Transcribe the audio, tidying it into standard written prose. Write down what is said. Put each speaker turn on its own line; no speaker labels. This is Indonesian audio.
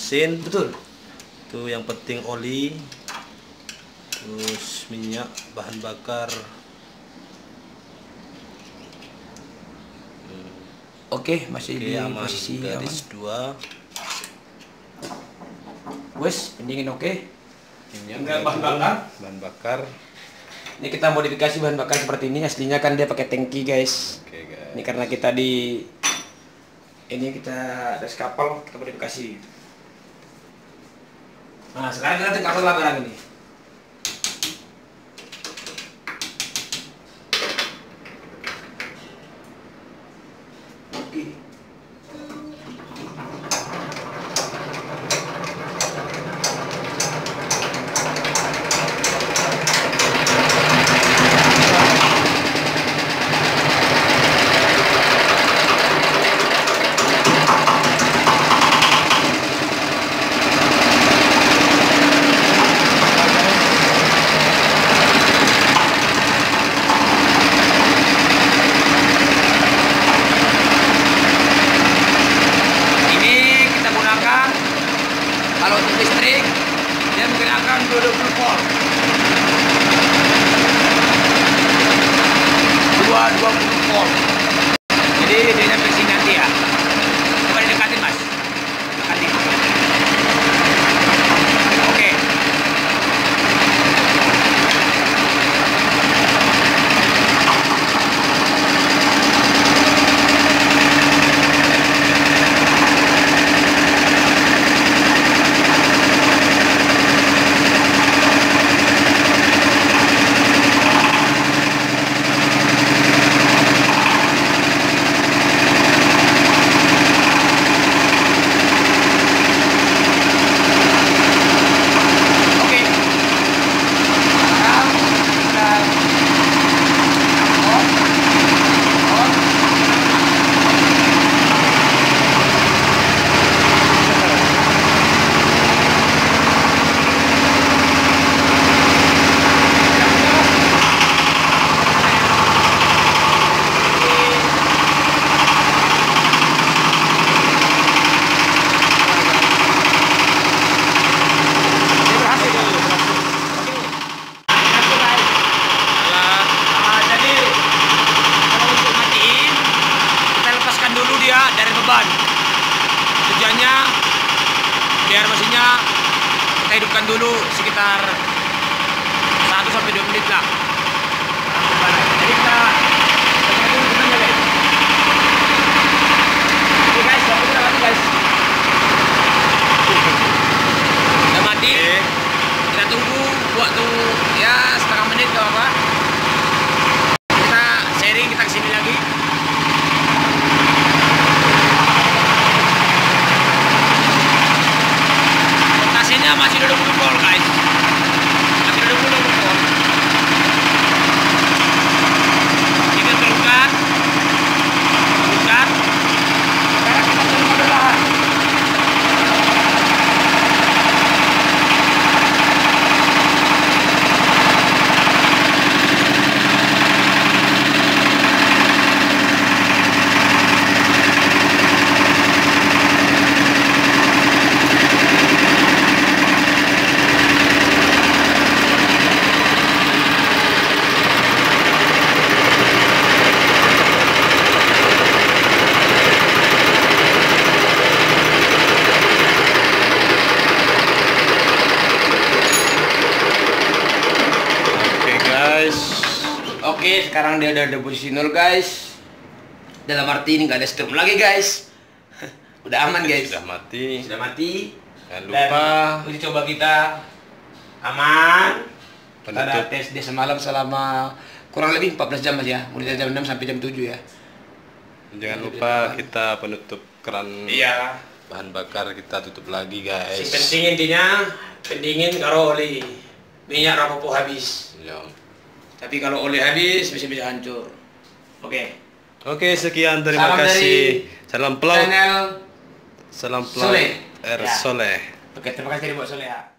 mesin.
Betul.
Tuh yang penting oli, terus minyak, bahan bakar.
Oke, masih
Oke,
di
aman.
posisi
Gadis 2.
Wes, pendingin oke.
Minyak,
Tinggal bahan bakar.
Bahan bakar.
Ini kita modifikasi bahan bakar seperti ini. Aslinya kan dia pakai tangki, guys.
Oke, guys.
Ini karena kita kita ada kapal, kita modifikasi. Nah, sekarang kita tinggal kapal lagi nih. Oke. Kalau untuk listrik, dia menggunakan 20 volt. 220 volt. Jadi dia sampai sini nanti ya. Coba didekatin, Mas. Dekatin. Oke. Dari beban. Tujuannya biar mesinnya kita hidupkan dulu sekitar 1 sampai 2 menit lah. Jadi kita tunggu guys. Oke guys, udah mati guys. Udah mati. Kita tunggu waktu ya setengah menit atau apa. Kita sharing, kita kesini lagi. Masih 20 volt guys, masih 20 volt. Kita keluarkan, sekarang kita turun perlahan. Oke, sekarang dia udah ada posisi 0 guys. Dalam arti ini nggak ada stop lagi guys. Udah aman guys.
Sudah mati.
Sudah mati.
Jangan lupa.
Uji coba kita aman. Kita
Penutup.
ada tes dia semalam selama kurang lebih 14 jam mas ya. Mulai dari jam 6 sampai jam 7 ya.
Jangan lupa kita penutup keran.
Iya.
Bahan bakar kita tutup lagi guys.
Si penting intinya pendingin karo oli. Minyak rapopo habis.
Ya.
Tapi kalau oli habis bisa hancur. Oke.
Oke, sekian, terima kasih. Salam pelaut.
Channel
Salam pelaut.
Soleh.
R
Ya.
Soleh.
Oke, terima kasih dari Mbak Soleh.